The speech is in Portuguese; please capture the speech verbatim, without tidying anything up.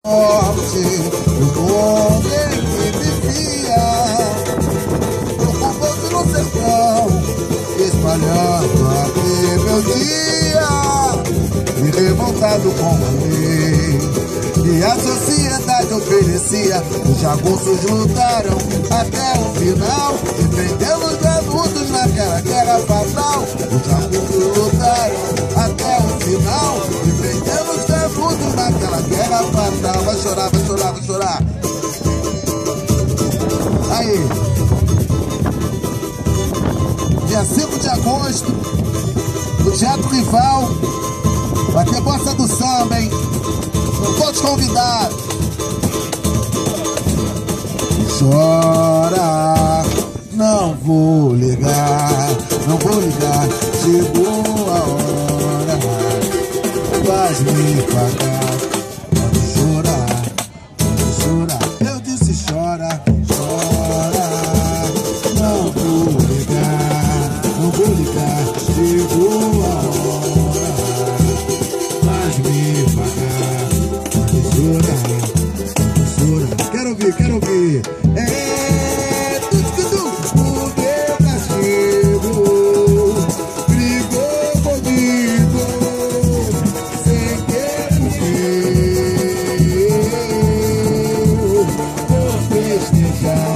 Forte, o homem que vivia preocupando no sertão, espalhando aqui meu dia, e revoltado com a lei e a sociedade oferecia. Os jagunços lutaram até o final, defendendo os adultos naquela guerra fatal. Os jagunços lutaram até o final, defendendo os adultos naquela guerra fatal. Vai chorar, vai chorar, vai chorar. Aí, dia cinco de agosto, no Teatro Rival, vai ter Bossa do Samba, hein? São todos convidados. Chora, não vou ligar, não vou ligar. Chegou a hora, faz me pagar. Pode chorar, pode chorar. Eu disse chora, chora, não vou ligar, não vou ligar. Chegou a hora, faz me pagar. Pode chorar, pode chorar. Quero ouvir, quero ouvir. É tudo, tudo. O meu castigo brigou comigo sem querer. Vou festejar.